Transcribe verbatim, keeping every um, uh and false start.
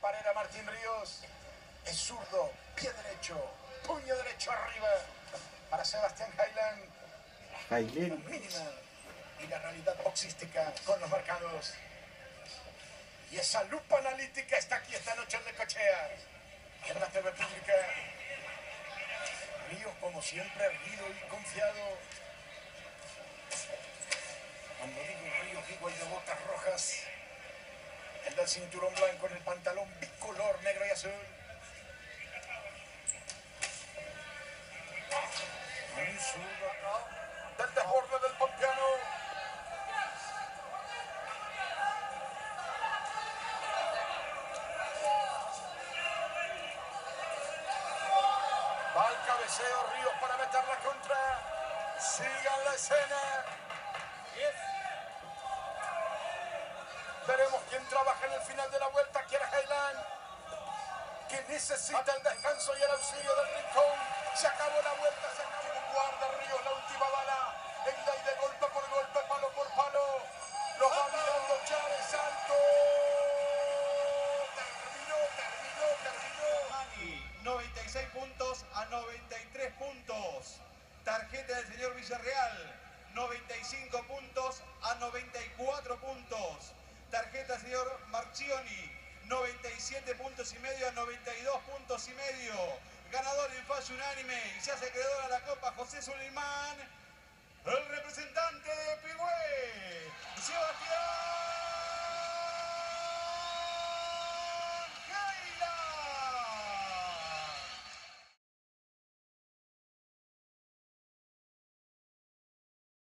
pared a Martín Ríos. Es zurdo, pie derecho, puño derecho arriba para Sebastián Hailán. Hailán. Mínima y la realidad boxística con los marcados. Y esa lupa analítica está aquí esta noche en Necochea, en la T V pública. Ríos, como siempre, erguido y confiado. Cuando digo Ríos, digo el de botas rojas. El del cinturón blanco en el pantalón bicolor negro y azul. Un zurdo acá, del desborde del pampeano. Va al cabeceo Ríos para meter la contra. Sigan la escena. Veremos quién trabaja en el final de la vuelta. Quiere Hailán, que necesita el descanso y el auxilio del rincón. Se acabó la vuelta, se acabó. Guarda Ríos la última bala. En la ida, golpe por golpe, palo por palo. Los va mirando Chávez, salto. Terminó, terminó, terminó. Mani, noventa y seis puntos a noventa y tres puntos. Tarjeta del señor Villarreal, noventa y cinco puntos a noventa y cuatro puntos. Tarjeta del señor Marchioni, noventa y siete puntos y medio a noventa y dos puntos y medio. Ganador en fallo unánime y se hace acreedor a la Copa José Suleimán, el representante.